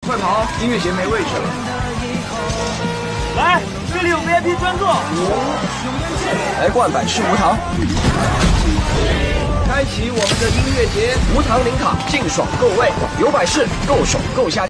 快跑，音乐节没位置了。 来，这里有 VIP 专座。 来灌百事无糖。开启我们的音乐节，无糖零卡，劲爽够味，有百事，够爽够下。